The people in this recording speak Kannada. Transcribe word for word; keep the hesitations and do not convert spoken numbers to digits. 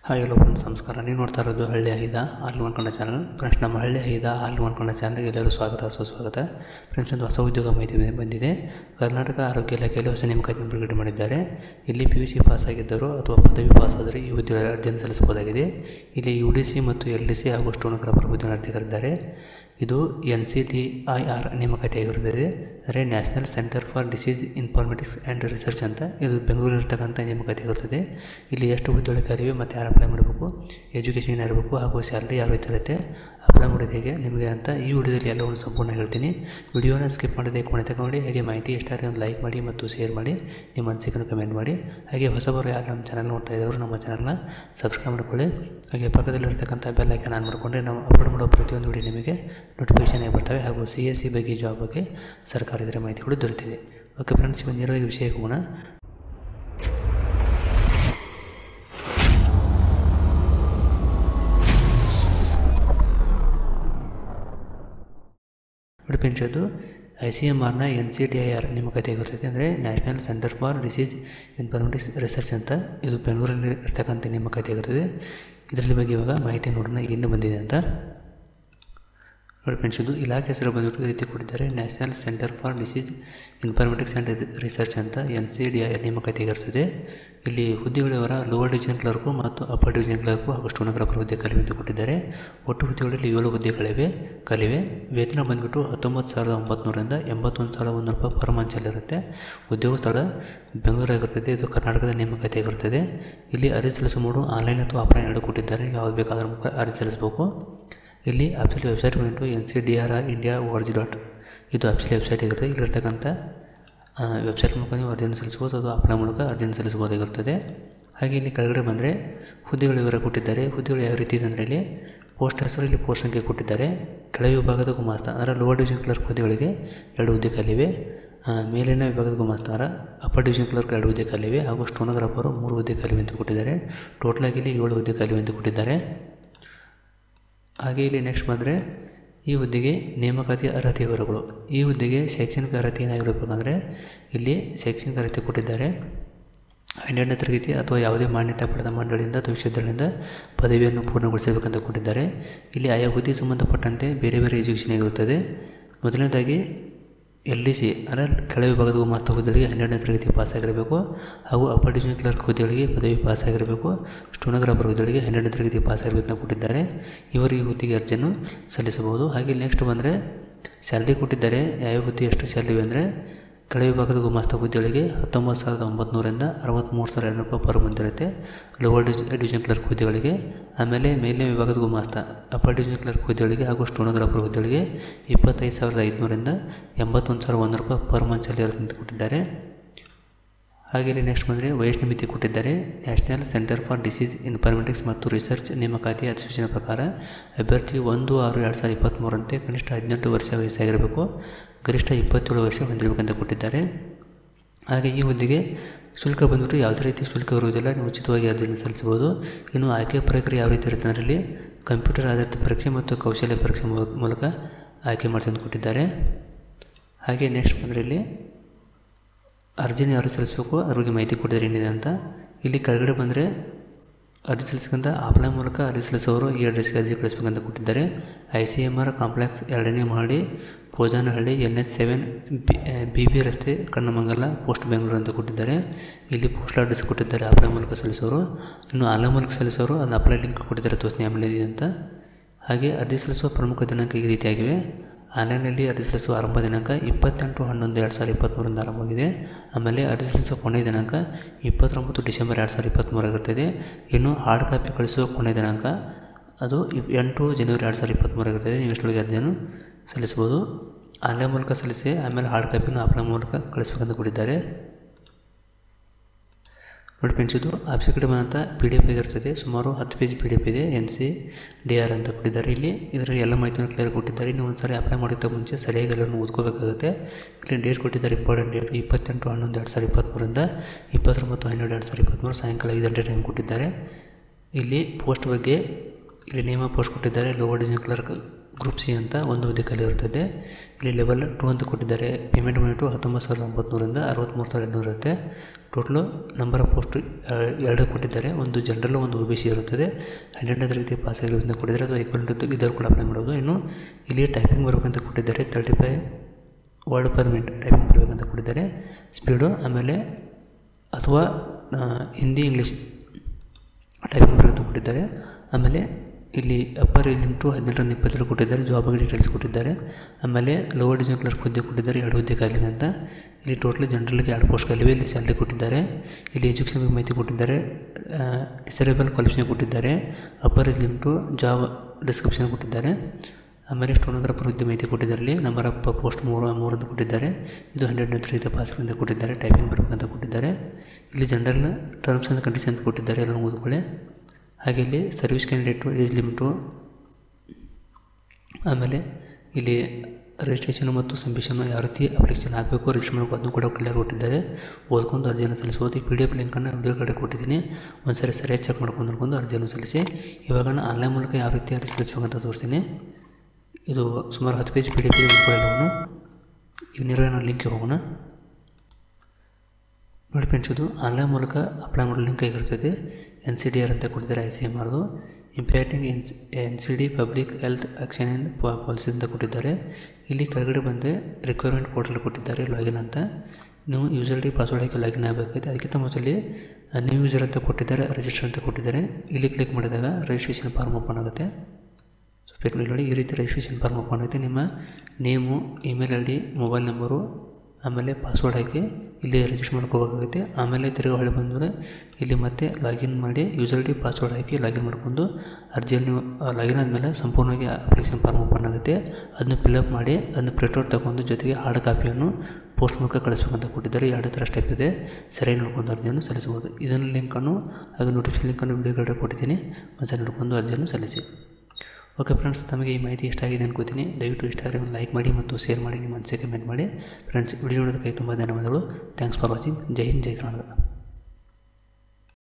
ಹಾಯ್ ಹಲೋ ಫ್ರೆಂಡ್ಸ್, ನಮಸ್ಕಾರ. ನೀವು ನೋಡ್ತಾ ಇರೋದು ಹಳ್ಳಿ ಐದ all one Kannada channel. Friends, ನಮ್ಮ ಹಳ್ಳಿ ಐದ ಆಲ್ ಒನ್ ಕನ್ನಡ ಚಾನಲ್ಗೆ ಎಲ್ಲರೂ ಸ್ವಾಗತ ಸುಸ್ವಾಗತ. ಫ್ರೆಂಡ್ಸ್, ಒಂದು ಹೊಸ ಉದ್ಯೋಗ ಮಾಹಿತಿ ಬಂದಿದೆ. ಕರ್ನಾಟಕ ಆರೋಗ್ಯ ಇಲಾಖೆಯಲ್ಲಿ ಹೊಸ ನೇಮಕಾತಿಯನ್ನು ಬಿಡುಗಡೆ ಮಾಡಿದ್ದಾರೆ. ಇಲ್ಲಿ ಪಿ ಯು ಸಿ ಪಾಸ್ ಆಗಿದ್ದರು ಅಥವಾ ಪದವಿ ಪಾಸ್ ಆದರೆ ಈ ಹುದ್ದೆ ಅರ್ಜಿಯನ್ನು ಸಲ್ಲಿಸಬಹುದಾಗಿದೆ. ಇಲ್ಲಿ ಯು ಡಿ ಸಿ ಮತ್ತು ಎಲ್ ಡಿ ಸಿ ಹಾಗೂ ಸ್ಟೋನೋಗ್ರಾಫರ್ ಹುದ್ದೆ ಅರ್ಜಿ ಕರೆದಿದ್ದಾರೆ. ಇದು N C T I R ನೇಮಕಾತಿ ಆಗಿರುತ್ತದೆ. ಅಂದರೆ National centre for disease Informatics and Research ಅಂತ. ಇದು ಬೆಂಗಳೂರು ಇರ್ತಕ್ಕಂಥ ನೇಮಕಾತಿ ಆಗಿರುತ್ತದೆ. ಇಲ್ಲಿ ಎಷ್ಟು ಹುದ್ದೆಗಳಿವೆ ಮತ್ತು ಯಾರು ಅಪ್ಲೈ ಮಾಡಬೇಕು, ಎಜುಕೇಷನ್ ಇರಬೇಕು ಹಾಗೂ ಸ್ಯಾಲ್ರಿ ಯಾವ ರೀತಿ ಇರುತ್ತೆ, ಅಪ್ಲೈ ಮಾಡೋದು ಹೇಗೆ ನಿಮಗೆ ಅಂತ ಈ ವಿಡಿಯೋದಲ್ಲಿ ಎಲ್ಲವನ್ನು ಸಂಪೂರ್ಣ ಹೇಳ್ತೀನಿ. ವಿಡಿಯೋನ ಸ್ಕಿಪ್ ಮಾಡದೆ ಕೊನೆ ತಗೊಂಡು ಹಾಗೆ ಮಾಹಿತಿ ಇಷ್ಟಾದರೆ ಒಂದು ಲೈಕ್ ಮಾಡಿ ಮತ್ತು ಶೇರ್ ಮಾಡಿ, ನಿಮ್ಮ ಅನಿಸಿಕೆಯನ್ನು ಕಮೆಂಟ್ ಮಾಡಿ. ಹಾಗೆ ಹೊಸಬರು ಯಾರು ನಮ್ಮ ಚಾನಲ್ ನೋಡ್ತಾ ಇದ್ದವರು ನಮ್ಮ ಚಾನಲ್ನ ಸಬ್ಸ್ಕ್ರೈಬ್ ಮಾಡ್ಕೊಳ್ಳಿ. ಹಾಗೆ ಪಕ್ಕದಲ್ಲಿರ್ತಕ್ಕಂಥ ಬೆಲ್ ಐಕಾನ್ ಆನ್ ಮಾಡಿಕೊಂಡ್ರೆ ನಾವು ಅಪ್ಲೋಡ್ ಮಾಡೋ ಪ್ರತಿಯೊಂದು ವಿಡಿಯೋ ನಿಮಗೆ ನೋಟಿಫಿಕೇಷನ್ ಆಗಿ ಬರ್ತವೆ. ಹಾಗೂ ಸಿ ಎಸ್ ಸಿ ಬಗ್ಗೆ, ಜಾಬ್ ಬಗ್ಗೆ, ಸರ್ಕಾರದ ಮಾಹಿತಿಗಳು ದೊರೆತಿದೆ. ಓಕೆ ಫ್ರೆಂಡ್ಸ್, ಇವತ್ತು ನೇರವಾಗಿ ವಿಷಯಕ್ಕೆ ಹೋಗೋಣ. ಪೆನ್ಷದು ಐ ಸಿ ಎಮ್ ಆರ್ನ N C D I R ನೇಮಕಾತಿ ಆಗಿರ್ತದೆ. ಅಂದರೆ National centre for disease Informatics Research ಅಂತ. ಇದು ಬೆಂಗಳೂರಲ್ಲಿ ಇರ್ತಕ್ಕಂಥ ನೇಮಕಾತಿ ಆಗಿರ್ತದೆ. ಇದರಲ್ಲಿ ಬಗ್ಗೆ ಇವಾಗ ಮಾಹಿತಿ ನೋಡೋಣ ಏನು ಬಂದಿದೆ ಅಂತ. ನೋಡಿ ಫ್ರೆಂಡ್ಸ್, ಇದು ಇಲಾಖೆ ಹೆಸರು ಬಂದುಬಿಟ್ಟು ಈ ರೀತಿ ಕೊಟ್ಟಿದ್ದಾರೆ. National centre for disease Informatics and Research ಅಂತ ಎನ್ ಸಿ ಡಿ ಐ ನೇಮಕಾತಿ ಆಗಿರ್ತದೆ. ಇಲ್ಲಿ ಹುದ್ದೆಗಳಿವರ ಲೋವರ್ ಡಿವಿಷನ್ ಕ್ಲರ್ಕು ಮತ್ತು ಅಪ್ಪರ್ ಡಿವಿಷನ್ ಕ್ಲರ್ಕು ಹಾಗೂ ಸ್ಟೋನೋಗ್ರಾಫರ್ ಹುದ್ದೆ ಕಲಿವೆ ಅಂತ ಕೊಟ್ಟಿದ್ದಾರೆ. ಒಟ್ಟು ಹುದ್ದೆಗಳಲ್ಲಿ ಏಳು ಹುದ್ದೆಗಳಿವೆ ಕಲಿವೆ. ವೇತನ ಬಂದುಬಿಟ್ಟು ಹತ್ತೊಂಬತ್ತು ಸಾವಿರದ ಒಂಬತ್ತುನೂರಿಂದ ಎಂಬತ್ತೊಂದು ಸಾವಿರದ ಒಂದು ರೂಪಾಯಿ ಪರ್ ಮಂಚಲ್ಲಿರುತ್ತೆ. ಉದ್ಯೋಗ ಸ್ಥಳ ಬೆಂಗಳೂರಾಗಿರ್ತದೆ. ಇದು ಕರ್ನಾಟಕದ ನೇಮಕಾತಿ ಆಗಿರ್ತದೆ. ಇಲ್ಲಿ ಅರ್ಜಿ ಸಲ್ಲಿಸುವ ಮೂಡು ಆನ್ಲೈನ್ ಅಥವಾ ಆಫ್ಲೈನ್ ಎರಡು ಕೊಟ್ಟಿದ್ದಾರೆ. ಯಾವ್ದು ಬೇಕಾದ್ರೂ ಅರ್ಜಿ ಸಲ್ಲಿಸಬೇಕು. ಇಲ್ಲಿ ಅಫಿಷಿಯಲ್ ವೆಬ್ಸೈಟ್ ಬಂದು N C D R India O G dot ಇದು ಅಫಿಷಿಯಲ್ ವೆಬ್ಸೈಟ್ ಇರುತ್ತೆ. ಇಲ್ಲಿರ್ತಕ್ಕಂಥ ವೆಬ್ಸೈಟ್ ಮೂಲಕ ನೀವು ಅರ್ಜಿಯನ್ನು ಸಲ್ಲಿಸ್ಬೋದು, ಅದು ಅಪ್ಲೈ ಮೂಲಕ ಅರ್ಜಿಯನ್ನು ಸಲ್ಲಿಸಬಹುದಾಗಿರ್ತದೆ. ಹಾಗೆ ಇಲ್ಲಿ ಕೆಳಗಡೆ ಬಂದರೆ ಹುದ್ದೆಗಳು ವಿವರ ಕೊಟ್ಟಿದ್ದಾರೆ. ಹುದ್ದೆಗಳು ಯಾವ ರೀತಿ ಇದೆ ಅಂದರೆ ಇಲ್ಲಿ ಪೋಸ್ಟ್ ಹೆಸರು, ಇಲ್ಲಿ ಪೋಸ್ಟ್ ಸಂಖ್ಯೆ ಕೊಟ್ಟಿದ್ದಾರೆ. ಕೆಳ ವಿಭಾಗದ ಗುಮಾಸ್ತ ಅಂದರೆ ಲೋವರ್ ಡಿವಿಷನ್ ಕ್ಲರ್ಕ್ ಹುದ್ದೆಗಳಿಗೆ ಎರಡು ಹುದ್ದೆ ಖಾಲಿವೆ. ಮೇಲಿನ ವಿಭಾಗದ ಗುಮಾಸ್ತಾರ ಅಪ್ಪರ್ ಡಿವಿಷನ್ ಕ್ಲರ್ಕ್ ಎರಡು ಹುದ್ದೆ ಖಾಲಿವೆ ಹಾಗೂ ಸ್ಟೋನೋಗ್ರಾಫರು ಮೂರು ಹುದ್ದೆ ಖಾಲಿವೆ ಅಂತ ಕೊಟ್ಟಿದ್ದಾರೆ. ಟೋಟಲಾಗಿ ಇಲ್ಲಿ ಏಳು ಹುದ್ದೆ ಖಾಲಿವೆ ಅಂತ ಕೊಟ್ಟಿದ್ದಾರೆ. ಹಾಗೆ ಇಲ್ಲಿ ನೆಕ್ಸ್ಟ್ ಬಂದರೆ ಈ ಹುದ್ದೆಗೆ ನೇಮಕಾತಿ ಅರ್ಹತೆ ವಿವರಗಳು. ಈ ಹುದ್ದೆಗೆ ಶೈಕ್ಷಣಿಕ ಅರ್ಹತೆ ಏನಾಗಿರಬೇಕಂದ್ರೆ ಇಲ್ಲಿ ಶೈಕ್ಷಣಿಕ ಅರ್ಹತೆ ಕೊಟ್ಟಿದ್ದಾರೆ. ಹನ್ನೆರಡನೇ ತರಗತಿ ಅಥವಾ ಯಾವುದೇ ಮಾನ್ಯತೆ ಪಡೆದ ಮಂಡಳಿಯಿಂದ ಅಥವಾ ವಿಶ್ವವಿದ್ಯಾಲಯದಿಂದ ಪದವಿಯನ್ನು ಪೂರ್ಣಗೊಳಿಸಬೇಕಂತ ಕೊಟ್ಟಿದ್ದಾರೆ. ಇಲ್ಲಿ ಆಯಾ ಹುದ್ದೆಗೆ ಸಂಬಂಧಪಟ್ಟಂತೆ ಬೇರೆ ಬೇರೆ ಎಜುಕೇಷನ್ ಆಗಿರುತ್ತದೆ. ಮೊದಲನೇದಾಗಿ ಎಲ್ ಡಿ ಸಿ ಅಂದರೆ ಕೆಳ ವಿಭಾಗದ ಗುಮಾಸ್ತ ಹುದ್ದೆಗಳಿಗೆ ಹನ್ನೆರಡನೇ ತರಗತಿ ಪಾಸಾಗಿರಬೇಕು ಹಾಗೂ ಅಪ್ಪರ್ ಡಿವಿಷನ್ ಕ್ಲರ್ಕ್ ಹುದ್ದೆಗಳಿಗೆ ಪದವಿ ಪಾಸಾಗಿರಬೇಕು. ಸ್ಟೋನೋಗ್ರಾಫರ್ ಹುದ್ದೆಗಳಿಗೆ ಹನ್ನೆರಡನೇ ತರಗತಿ ಪಾಸಾಗಿರಬೇಕು ಅಂತ ಕೊಟ್ಟಿದ್ದಾರೆ. ಇವರು ಈ ಹುದ್ದೆಗೆ ಅರ್ಜಿಯನ್ನು ಸಲ್ಲಿಸಬಹುದು. ಹಾಗೆ ನೆಕ್ಸ್ಟ್ ಬಂದರೆ ಸ್ಯಾಲ್ರಿ ಕೊಟ್ಟಿದ್ದಾರೆ. ಯಾವ ಹುದ್ದೆ ಎಷ್ಟು ಸ್ಯಾಲ್ರಿ ಅಂದರೆ ಕೆಳ ವಿಭಾಗದ ಗುಮಾಸ್ತ ಹುದ್ದೆಗಳಿಗೆ ಹತ್ತೊಂಬತ್ತು ಸಾವಿರದ ಒಂಬತ್ತುನೂರಿಂದ ಅರವತ್ತ್ಮೂರು ಸಾವಿರ ಎರಡು ರೂಪಾಯಿ ಪರ್ ಮಂತ್ ಇರುತ್ತೆ ಲೋವರ್ ಡಿವಿಷನ್ ಕ್ಲರ್ಕ್ ಹುದ್ದೆಗಳಿಗೆ. ಆಮೇಲೆ ಮೇಲಿನ ವಿಭಾಗದ ಗುಮಾಸ್ತ ಅಪ್ಪರ್ ಡಿವಿಷನ್ ಕ್ಲರ್ಕ್ ಹುದ್ದೆಗಳಿಗೆ ಹಾಗೂ ಸ್ಟೋನೋಗ್ರಾಫರ್ ಹುದ್ದೆಗಳಿಗೆ ಇಪ್ಪತ್ತೈದು ಸಾವಿರದ ಐದುನೂರಿಂದ ಎಂಬತ್ತೊಂದು ಸಾವಿರ ಒಂದು ರೂಪಾಯಿ ಪರ್ ಮಂತ್ ಸ್ಯಾಲರಿ ಇರುತ್ತೆ ಅಂತ ಕೊಟ್ಟಿದ್ದಾರೆ. ಹಾಗೆ ಇಲ್ಲಿ ನೆಕ್ಸ್ಟ್ ಬಂದರೆ ವಯಸ್ಸಿನ ಮಿತಿ ಕೊಟ್ಟಿದ್ದಾರೆ. National centre for disease informatics ಮತ್ತು ರಿಸರ್ಚ್ ನೇಮಕಾತಿ ಅಧಿಸೂಚನೆ ಪ್ರಕಾರ ಅಭ್ಯರ್ಥಿ ಒಂದು ಆರು ಎರಡು ಸಾವಿರದ ಇಪ್ಪತ್ತ್ಮೂರರಂತೆ ಕನಿಷ್ಠ ಹದಿನೆಂಟು ವರ್ಷ ವಯಸ್ಸಾಗಿರಬೇಕು, ಗರಿಷ್ಠ ಇಪ್ಪತ್ತೇಳು ವರ್ಷ ಹೊಂದಿರಬೇಕಂತ ಕೊಟ್ಟಿದ್ದಾರೆ. ಹಾಗೆ ಈ ಹುದ್ದೆಗೆ ಶುಲ್ಕ ಬಂದುಬಿಟ್ಟು ಯಾವುದೇ ರೀತಿ ಶುಲ್ಕ ಇರುವುದಿಲ್ಲ. ನೀವು ಉಚಿತವಾಗಿ ಅರ್ಜಿಯನ್ನು ಸಲ್ಲಿಸಬಹುದು. ಇನ್ನು ಆಯ್ಕೆ ಪ್ರಕ್ರಿಯೆ ಯಾವ ರೀತಿ ಇರುತ್ತೆ ಅಂದರೆ ಇಲ್ಲಿ ಕಂಪ್ಯೂಟರ್ ಆಧಾರಿತ ಪರೀಕ್ಷೆ ಮತ್ತು ಕೌಶಲ್ಯ ಪರೀಕ್ಷೆ ಮೂಲಕ ಆಯ್ಕೆ ಮಾಡಿಸಲು ಕೊಟ್ಟಿದ್ದಾರೆ. ಹಾಗೆ ನೆಕ್ಸ್ಟ್ ಬಂದರೆ ಇಲ್ಲಿ ಅರ್ಜಿನ ಯಾರು ಸಲ್ಲಿಸಬೇಕು ಅದ್ರ ಬಗ್ಗೆ ಮಾಹಿತಿ ಕೊಟ್ಟಿದ್ದಾರೆ ಏನಿದೆ ಅಂತ. ಇಲ್ಲಿ ಕೆಳಗಡೆ ಬಂದರೆ ಅರ್ಜಿ ಸಲ್ಲಿಸಕ್ಕಂಥ ಆಫ್ಲೈನ್ ಮೂಲಕ ಅರ್ಜಿ ಸಲ್ಲಿಸೋರು ಈ ಅಡ್ರೆಸ್ಗೆ ಅರ್ಜಿ ಕಳಿಸ್ಬೇಕಂತ ಕೊಟ್ಟಿದ್ದಾರೆ. I C M R complex, ಎರಡನೇ ಮಹಡಿ, Pojanahalli, N H seven, B B ರಸ್ತೆ, ಕಣ್ಣಮಂಗಲ, ಪೋಸ್ಟ್ ಬೆಂಗಳೂರು ಅಂತ ಕೊಟ್ಟಿದ್ದಾರೆ. ಇಲ್ಲಿ ಪೋಸ್ಟಲ್ ಅಡ್ರೆಸ್ ಕೊಟ್ಟಿದ್ದಾರೆ ಆಫ್ಲೈನ್ ಮೂಲಕ ಸಲ್ಲಿಸೋರು. ಇನ್ನು ಆನ್ಲೈನ್ ಮೂಲಕ ಸಲ್ಲಿಸೋರು ಅದು ಅಪ್ಲೈ ಲಿಂಕ್ ಕೊಟ್ಟಿದ್ದಾರೆ, ತೋರಿಸ್ತೀನಿ ಆಮೇಲೆ ಇದೆ ಅಂತ. ಹಾಗೆ ಅರ್ಜಿ ಸಲ್ಲಿಸುವ ಪ್ರಮುಖ ದಿನಾಂಕ ಈ ರೀತಿಯಾಗಿವೆ. ಆನ್ಲೈನಲ್ಲಿ ಅರ್ಜಿ ಸಲ್ಲಿಸುವ ಆರಂಭ ದಿನಾಂಕ ಇಪ್ಪತ್ತೆಂಟು ಹನ್ನೊಂದು ಎರಡು ಸಾವಿರದ ಇಪ್ಪತ್ತ್ಮೂರರಿಂದ ಆರಂಭವಾಗಿದೆ. ಆಮೇಲೆ ಅರ್ಜಿ ಸಲ್ಲಿಸುವ ಕೊನೆಯ ದಿನಾಂಕ ಇಪ್ಪತ್ತೊಂಬತ್ತು ಡಿಸೆಂಬರ್ ಎರಡು ಸಾವಿರದ ಇಪ್ಪತ್ತ್ಮೂರಾಗಿರ್ತದೆ. ಇನ್ನು ಹಾರ್ಡ್ ಕಾಪಿ ಕಳಿಸುವ ಕೊನೆಯ ದಿನಾಂಕ ಅದು ಎಂಟು ಜನವರಿ ಎರಡು ಸಾವಿರದ ಇಪ್ಪತ್ತ್ಮೂರಾಗಿರ್ತದೆ. ನೀವು ಎಷ್ಟೊಳಗೆ ಅರ್ಜಿಯನ್ನು ಸಲ್ಲಿಸ್ಬೋದು. ಆನ್ಲೈನ್ ಮೂಲಕ ಸಲ್ಲಿಸಿ ಆಮೇಲೆ ಹಾರ್ಡ್ ಕಾಪಿನ ಆಫ್ಲೈನ್ ಮೂಲಕ ಕಳಿಸ್ಬೇಕಂತ ಕೊಟ್ಟಿದ್ದಾರೆ. ನೋಡಿ ಫ್ರೆಂಡ್ಸ್, ಇದು ಆಫೀಸ್ ಕಡೆ ಬಂದಂಥ ಪಿ ಡಿ ಎಫ್ ಆಗಿರ್ತದೆ. ಸುಮಾರು ಹತ್ತು ಪೇಜ್ ಪಿ ಡಿ ಎಫ್ ಇದೆ. ಎನ್ ಸಿ ಡಿ ಆರ್ ಅಂತ ಕೊಟ್ಟಿದ್ದಾರೆ. ಇಲ್ಲಿ ಇದರಲ್ಲಿ ಎಲ್ಲ ಮಾಹಿತಿಯನ್ನು ಕ್ಲಿಯರ್ ಕೊಟ್ಟಿದ್ದಾರೆ. ನೀವು ಒಂದು ಸಾರಿ ಅಪ್ಲೈ ಮಾಡೋಕ್ಕೆ ಮುಂಚೆ ಸರಿಯಾಗಿ ಎಲ್ಲರೂ ಓದ್ಕೋಬೇಕಾಗುತ್ತೆ. ಇಲ್ಲಿ ಡೇಟ್ ಕೊಟ್ಟಿದ್ದಾರೆ, ಇಂಪಾರ್ಟೆಂಟ್ ಡೇಟ್ ಇಪ್ಪತ್ತೆಂಟು ಹನ್ನೊಂದು ಎರಡು ಸಾವಿರದ ಇಪ್ಪತ್ತ್ಮೂರರಿಂದ ಇಪ್ಪತ್ತೊಂಬತ್ತು ಹನ್ನೆರಡು ಎರಡು ಸಾವಿರದ ಇಪ್ಪತ್ತ್ಮೂರು ಸಾಯಂಕಾಲ ಐದು ಗಂಟೆ ಟೈಮ್ ಕೊಟ್ಟಿದ್ದಾರೆ. ಇಲ್ಲಿ ಪೋಸ್ಟ್ ಬಗ್ಗೆ ಇಲ್ಲಿ ನೇಮ ಪೋಸ್ಟ್ ಕೊಟ್ಟಿದ್ದಾರೆ. Lower division clerk group C ಅಂತ ಒಂದು ಹುದ್ದೆ ಖಾಲಿ ಇರ್ತದೆ. ಇಲ್ಲಿ ಲೆವೆಲ್ ಟು ಅಂತ ಕೊಟ್ಟಿದ್ದಾರೆ. ಪೇಮೆಂಟ್ ಮಿನಿಟು ಹತ್ತೊಂಬತ್ತು ಸಾವಿರದ ಒಂಬತ್ತುನೂರಿಂದ ಅರವತ್ತ್ಮೂರು ಸಾವಿರದ ಎಂಟುನೂರು ಇರುತ್ತೆ. ಟೋಟಲು ನಂಬರ್ ಆಫ್ ಪೋಸ್ಟ್ ಎರಡು ಕೊಟ್ಟಿದ್ದಾರೆ. ಒಂದು ಜನರಲ್, ಒಂದು ಒ ಬಿ ಸಿ ಇರುತ್ತದೆ. ಹನ್ನೆರಡನೇ ತರಗತಿ ಪಾಸ್ ಆಗಿರೋದನ್ನ ಕೊಟ್ಟಿದ್ದಾರೆ ಅಥವಾ ಈಕ್ವಲೆಂಟ್ ಇದ್ದರೂ ಕೂಡ ಅಪ್ಲೈ ಮಾಡೋದು. ಇನ್ನು ಇಲ್ಲಿ ಟೈಪಿಂಗ್ ಬರಬೇಕಂತ ಕೊಟ್ಟಿದ್ದಾರೆ. Thirty five word per minute typing ಬರಬೇಕಂತ ಕೊಟ್ಟಿದ್ದಾರೆ ಸ್ಪೀಡು. ಆಮೇಲೆ ಅಥವಾ ಹಿಂದಿ ಇಂಗ್ಲೀಷ್ ಟೈಪಿಂಗ್ ಬರಬೇಕಂತ ಕೊಟ್ಟಿದ್ದಾರೆ. ಆಮೇಲೆ ಇಲ್ಲಿ ಅಪ್ಪರ್ ಲಿಮಿಟು ಹದಿನೆಂಟರಿಂದ ಇಪ್ಪತ್ತೆರಡು ಕೊಟ್ಟಿದ್ದಾರೆ. ಜಾಬ್ ಬಗ್ಗೆ ಡೀಟೇಲ್ಸ್ ಕೊಟ್ಟಿದ್ದಾರೆ. ಆಮೇಲೆ ಲೋವರ್ ಡಿವಿಷನ್ ಕ್ಲರ್ಕ್ ಹುದ್ದೆ ಕೊಟ್ಟಿದ್ದಾರೆ, ಎರಡು ಹುದ್ದೆ ಖಾಲಿವೆ ಅಂತ. ಇಲ್ಲಿ ಟೋಟಲ್ ಜನರಲ್ಗೆ ಎರಡು ಪೋಸ್ಟ್ ಖಾಲಿವೆ. ಇಲ್ಲಿ ಸ್ಯಾಲ್ರಿ ಕೊಟ್ಟಿದ್ದಾರೆ. ಇಲ್ಲಿ ಎಜುಕೇಷನ್ ಬಗ್ಗೆ ಮಾಹಿತಿ ಕೊಟ್ಟಿದ್ದಾರೆ. ಡಿಸರೇಬಲ್ ಕ್ವಾಲಿಫಿಕೇಷನ್ ಕೊಟ್ಟಿದ್ದಾರೆ. Upper age limit, job description ಕೊಟ್ಟಿದ್ದಾರೆ. ಆಮೇಲೆ ಸ್ಟೋನೋಗ್ರಾಫರ್ ಹುದ್ದೆ ಮಾಹಿತಿ ಕೊಟ್ಟಿದ್ದಾರೆ. ಇಲ್ಲಿ ನಂಬರ್ ಆಫ್ ಪೋಸ್ಟ್ ಮೂರು ಮೂರು ಅಂತ ಕೊಟ್ಟಿದ್ದಾರೆ. ಇದು ಹಂಡ್ರೆಡ್ನ ತರಗತಿ ಪಾಸ್ ಅಂತ ಕೊಟ್ಟಿದ್ದಾರೆ. ಟೈಪಿಂಗ್ ಬರಬೇಕಂತ ಕೊಟ್ಟಿದ್ದಾರೆ. ಇಲ್ಲಿ ಜನರಲ್ ಟರ್ಮ್ಸ್ ಆ್ಯಂಡ್ ಕಂಡೀಷನ್ ಅಂತ ಕೊಟ್ಟಿದ್ದಾರೆ, ಎಲ್ಲ ಓದ್ಕೊಳ್ಳಿ. ಹಾಗೆ ಇಲ್ಲಿ ಸರ್ವಿಸ್ ಕ್ಯಾಂಡಿಡೇಟು, ಏಜ್ ಲಿಮಿಟು, ಆಮೇಲೆ ಇಲ್ಲಿ ರಿಜಿಸ್ಟ್ರೇಷನ್ ಮತ್ತು ಸಬ್ಮಿಷನ್ ಯಾವ ರೀತಿ ಅಪ್ಲಿಕೇಶನ್ ಹಾಕಬೇಕು, ರಿಜಿಸ್ಟರ್ ಮಾಡಬೇಕು ಅದನ್ನು ಕೂಡ ಕ್ಲಿಯರ್ ಕೊಟ್ಟಿದ್ದಾರೆ. ಓದ್ಕೊಂಡು ಅರ್ಜಿಯನ್ನು ಸಲ್ಲಿಸ್ಬೋದು. ಈ ಪಿ ಡಿ ಎಫ್ ಲಿಂಕನ್ನು ವಿಡಿಯೋ ಕಡೆ ಕೊಟ್ಟಿದ್ದೀನಿ. ಒಂದು ಸರಿ ಸರಿಯಾಗಿ ಚೆಕ್ ಮಾಡ್ಕೊಂಡು ನೋಡ್ಕೊಂಡು ಅರ್ಜಿಯನ್ನು ಸಲ್ಲಿಸಿ. ಇವಾಗ ನಾನು ಆನ್ಲೈನ್ ಮೂಲಕ ಯಾವ ರೀತಿ ಅರ್ಜಿ ಸಲ್ಲಿಸಬೇಕಂತ ತೋರಿಸ್ತೀನಿ. ಇದು ಸುಮಾರು ಹತ್ತು ಪೇಜ್ ಪಿ ಡಿ ಎಫ್ ನೋಡ್ಕೊಳ್ಳೋಣ. ಈಗ ನೇರವಾಗಿ ನಾನು ಲಿಂಕ್ಗೆ ಹೋಗೋಣ. ನೋಡಿ ಫ್ರೆಂಡ್ಸ್, ಇದು ಆನ್ಲೈನ್ ಮೂಲಕ ಅಪ್ಲೈ ಮಾಡೋ ಲಿಂಕ್ ಆಗಿರ್ತದೆ. ಎನ್ ಸಿ ಡಿ ಆರ್ ಅಂತ ಕೊಟ್ಟಿದ್ದಾರೆ, ಐ ಸಿ ಎಮ್ ಆರ್ದು. Impacting N N C D public health action and policy ಅಂತ ಕೊಟ್ಟಿದ್ದಾರೆ. ಇಲ್ಲಿ ಕೆಳಗಡೆ ಬಂದರೆ ರಿಕ್ವೈರ್ಮೆಂಟ್ ಪೋರ್ಟಲ್ ಕೊಟ್ಟಿದ್ದಾರೆ, ಲಾಗಿನ್ ಅಂತ. ನೀವು ಯೂಸರ್ ಡಿ ಪಾಸ್ವರ್ಡ್ ಹಾಕಿ ಲಾಗಿನ್ ಆಗಬೇಕಾಗುತ್ತೆ. ಅದಕ್ಕಿಂತ ಮೊದಲೇ ನ್ಯೂ ಯೂಸರ್ ಅಂತ ಕೊಟ್ಟಿದ್ದಾರೆ, ರಿಜಿಸ್ಟರ್ ಅಂತ ಕೊಟ್ಟಿದ್ದಾರೆ. ಇಲ್ಲಿ ಕ್ಲಿಕ್ ಮಾಡಿದಾಗ ರಿಜಿಸ್ಟ್ರೇಷನ್ ಫಾರ್ಮ್ ಓಪನ್ ಆಗುತ್ತೆ. ಸೊ ಪೇಟ್ ನೋಡಿ, ಈ ರೀತಿ ರಿಜಿಸ್ಟ್ರೇಷನ್ ಫಾರ್ಮ್ ಓಪನ್ ಆಗುತ್ತೆ. ನಿಮ್ಮ name, email I D, mobile number, ಆಮೇಲೆ ಪಾಸ್ವರ್ಡ್ ಹಾಕಿ ಇಲ್ಲಿ ರಿಜಿಸ್ಟರ್ ಮಾಡ್ಕೋಬೇಕಾಗುತ್ತೆ. ಆಮೇಲೆ ತಿರುಗಿ ಹೊಳೆ ಬಂದರೆ ಇಲ್ಲಿ ಮತ್ತೆ ಲಾಗಿನ್ ಮಾಡಿ ಯೂಸರ್ ಡಿ ಪಾಸ್ವರ್ಡ್ ಹಾಕಿ ಲಾಗಿನ್ ಮಾಡ್ಕೊಂಡು ಅರ್ಜಿಯನ್ನು ಲಾಗಿನ್ ಆದಮೇಲೆ ಸಂಪೂರ್ಣವಾಗಿ ಅಪ್ಲಿಕೇಶನ್ ಫಾರ್ಮ್ ಓಪನ್ ಆಗುತ್ತೆ. ಅದನ್ನು ಫಿಲ್ಅಪ್ ಮಾಡಿ ಅದನ್ನು ಪ್ರಿಂಟ್ಔಟ್ ತಗೊಂಡು ಜೊತೆಗೆ ಹಾರ್ಡ್ ಕಾಪಿಯನ್ನು ಪೋಸ್ಟ್ ಮೂಲಕ ಕಳಿಸ್ಬೇಕಂತ ಕೊಟ್ಟಿದ್ದಾರೆ. ಎರಡು ಥರ ಸ್ಟೆಪ್ ಇದೆ. ಸರಿಯಾಗಿ ನೋಡ್ಕೊಂಡು ಅರ್ಜಿಯನ್ನು ಸಲ್ಲಿಸ್ಬೋದು. ಇದನ್ನು ಲಿಂಕನ್ನು ಹಾಗೆ ನೋಟಿಫಿಕೇಶನ್ ಲಿಂಕನ್ನು ವಿಡಿಯೋಗಡೆ ಕೊಟ್ಟಿದ್ದೀನಿ. ಒಂದ್ಸರಿ ನೋಡಿಕೊಂಡು ಅರ್ಜಿಯನ್ನು ಸಲ್ಲಿಸಿ. ಓಕೆ ಫ್ರೆಂಡ್ಸ್, ನಮಗೆ ಈ ಮಾಹಿತಿ ಇಷ್ಟ ಆಗಿದೆ ಅನ್ಕೋತೀನಿ. ದಯವಿಟ್ಟು ಇಷ್ಟ ಆದರೆ ಒಂದು ಲೈಕ್ ಮಾಡಿ ಮತ್ತು ಶೇರ್ ಮಾಡಿ, ನಿಮ್ಮ ಅನಿಸಿಕೆ ಕಮೆಂಟ್ ಮಾಡಿ. ಫ್ರೆಂಡ್ಸ್, ವಿಡಿಯೋ ನೋಡೋದಕ್ಕೆ ತುಂಬ ಧನ್ಯವಾದಗಳು. Thanks for watching. ಜೈ ಹಿಂದ್, ಜೈ ಕರ್ನಾಟಕ.